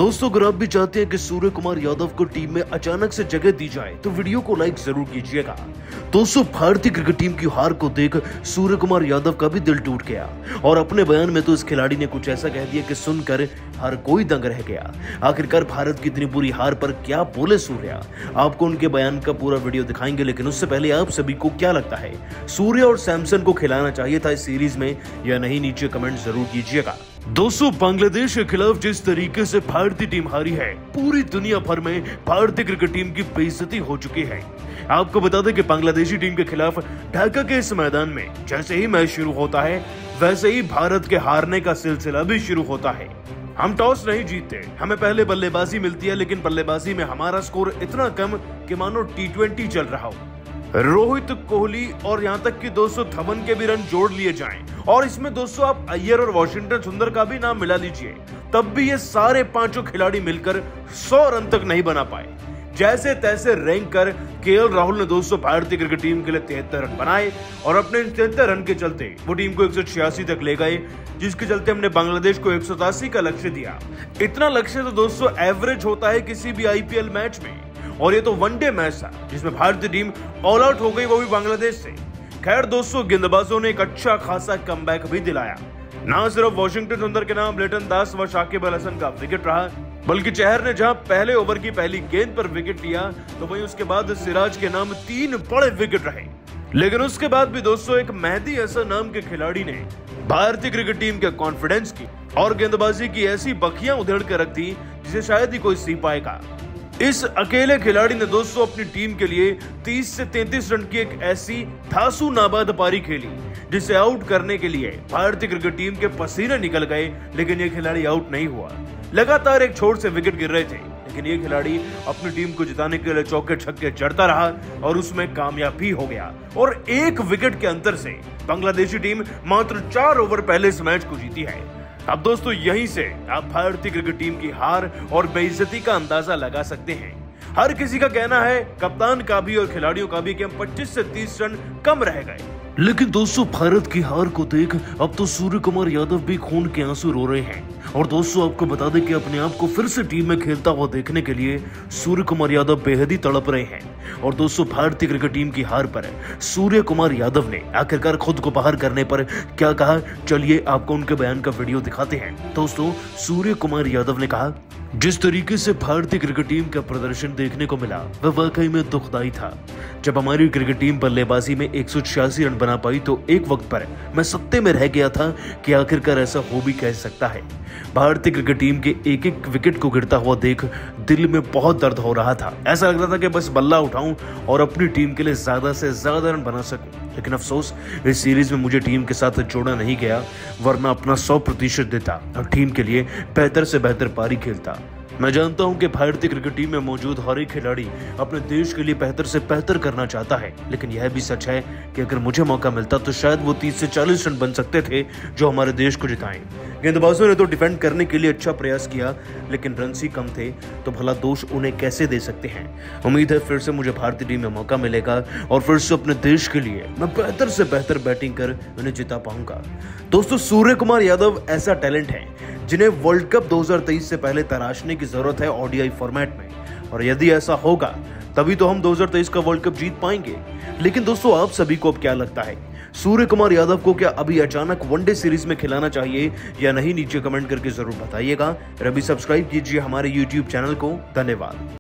दोस्तों, अगर आप भी चाहते हैं कि सूर्य कुमार यादव को टीम में अचानक से जगह दी जाए तो वीडियो को लाइक जरूर कीजिएगा। दोस्तों, भारतीय क्रिकेट टीम की हार को देख सूर्य कुमार यादव का भी दिल टूट गया और अपने बयान में तो इस खिलाड़ी ने कुछ ऐसा कह दिया कि सुनकर हर कोई दंग रह गया। आखिरकार भारत की इतनी बुरी हार पर क्या बोले सूर्या, आपको उनके बयान का पूरा वीडियो दिखाएंगे, लेकिन उससे पहले आप सभी को क्या लगता है, सूर्य और सैमसन को खिलाना चाहिए था इस सीरीज में या नहीं? नीचे कमेंट जरूर कीजिएगा। दोस्तों, बांग्लादेश के खिलाफ जिस तरीके से भारतीय टीम हारी है, पूरी दुनिया भर में भारतीय क्रिकेट टीम की बेइज्जती हो चुकी है। आपको बता दें कि बांग्लादेशी टीम के खिलाफ ढाका के इस मैदान में जैसे ही मैच शुरू होता है, वैसे ही भारत के हारने का सिलसिला भी शुरू होता है। हम टॉस नहीं जीतते, हमें पहले बल्लेबाजी मिलती है, लेकिन बल्लेबाजी में हमारा स्कोर इतना कम कि मानो T20 चल रहा हो। रोहित, कोहली और यहाँ तक कि दोस्तों धवन के भी रन जोड़ लिए जाएं, और इसमें दोस्तों आप अय्यर और वॉशिंगटन सुंदर का भी नाम मिला लीजिए, तब भी ये सारे पांचों खिलाड़ी मिलकर 100 रन तक नहीं बना पाए। जैसे तैसे रैंक कर केएल राहुल ने दोस्तों भारतीय क्रिकेट टीम के लिए 73 रन बनाए और अपने 73 रन के चलते वो टीम को 186 तक ले गए, जिसके चलते हमने बांग्लादेश को 187 का लक्ष्य दिया। इतना लक्ष्य तो दोस्तों एवरेज होता है किसी भी आईपीएल मैच में, और ये तो वनडे मैच था जिसमें भारतीय टीम ऑल आउट हो गई, वो भी बांग्लादेश से। खैर दोस्तों, गेंदबाजों ने एक अच्छा खासा कमबैक भी दिलाया। ना सिर्फ वॉशिंगटन सुंदर के नाम लिटन दास व शाकिब अल हसन का विकेट रहा, बल्कि चहर ने जहां पहले ओवर की पहली गेंद पर विकेट लिया, तो वहीं उसके बाद सिराज के नाम 3 बड़े विकेट रहे। लेकिन उसके बाद भी दोस्तों एक मेहदी हसन नाम के खिलाड़ी ने भारतीय क्रिकेट टीम के कॉन्फिडेंस की और गेंदबाजी की ऐसी बखियां उधेड़ कर रख दी जिसे शायद ही कोई सी पाएगा। इस अकेले खिलाड़ी ने दोस्तों अपनी टीम के लिए 30 से 33 रन की एक ऐसी धांसू नाबाद पारी खेली जिसे आउट करने के लिए भारतीय क्रिकेट टीम के पसीने निकल गए, लेकिन ये खिलाड़ी आउट नहीं हुआ। लगातार एक छोर से विकेट गिर रहे थे, लेकिन ये खिलाड़ी अपनी टीम को जिताने के लिए चौके छक्के जड़ता रहा और उसमें कामयाब भी हो गया, और 1 विकेट के अंतर से बांग्लादेशी टीम मात्र 4 ओवर पहले इस मैच को जीती है। अब दोस्तों यहीं से आप भारतीय क्रिकेट टीम की हार और बेइज्जती का अंदाजा लगा सकते हैं। हर किसी का कहना है, कप्तान का भी और खिलाड़ियों का भी, कि हम 25 से 30 रन कम रह गए। लेकिन दोस्तों भारत की हार को देख अब तो सूर्य कुमार यादव भी खून के आंसू रो रहे हैं। और दोस्तों आपको बता दें कि अपने आप को फिर से टीम में खेलता हुआ देखने के लिए सूर्य कुमार यादव बेहद ही तड़प रहे हैं। और दोस्तों भारतीय क्रिकेट टीम की हार पर सूर्य कुमार यादव ने आखिरकार खुद को बाहर करने पर क्या कहा, चलिए आपको उनके बयान का वीडियो दिखाते हैं। दोस्तों, सूर्य कुमार यादव ने कहा, जिस तरीके से भारतीय क्रिकेट टीम का प्रदर्शन देखने को मिला वह वाकई में दुखदाई था। जब हमारी क्रिकेट टीम बल्लेबाजी में 186 रन बना पाई तो एक वक्त पर मैं सत्ते में रह गया था कि आखिरकार ऐसा हो भी कह सकता है। भारतीय क्रिकेट टीम के एक एक विकेट को गिरता हुआ देख दिल में बहुत दर्द हो रहा था। ऐसा लग रहा था कि बस बल्ला उठाऊं और अपनी टीम के लिए ज्यादा से ज्यादा रन बना सकूं। लेकिन अफसोस, इस सीरीज में मुझे टीम के साथ जोड़ा नहीं गया, वरना अपना 100% देता और टीम के लिए बेहतर से बेहतर पारी खेलता। मैं जानता हूं कि भारतीय क्रिकेट टीम में मौजूद हर एक खिलाड़ी अपने देश के लिए बेहतर से बेहतर करना चाहता है, लेकिन यह भी सच है कि अगर मुझे मौका मिलता तो शायद वो 30 से 40 रन बन सकते थे जो हमारे देश को जिताएं। गेंदबाजों ने तो डिफेंड करने के लिए अच्छा प्रयास किया, लेकिन रन ही कम थे, तो भला दोष उन्हें कैसे दे सकते हैं। उम्मीद है फिर से मुझे भारतीय टीम में मौका मिलेगा और फिर से अपने देश के लिए मैं बेहतर से बेहतर बैटिंग कर उन्हें जिता पाऊंगा। दोस्तों, सूर्य कुमार यादव ऐसा टैलेंट है जिन्हें वर्ल्ड कप 2023 से पहले तराशने की जरूरत है ओडीआई फॉर्मेट में, और यदि ऐसा होगा तभी तो हम 2023 का वर्ल्ड कप जीत पाएंगे। लेकिन दोस्तों आप सभी को अब क्या लगता है, सूर्य कुमार यादव को क्या अभी अचानक वनडे सीरीज में खिलाना चाहिए या नहीं? नीचे कमेंट करके जरूर बताइएगा। अभी सब्सक्राइब कीजिए हमारे YouTube चैनल को। धन्यवाद।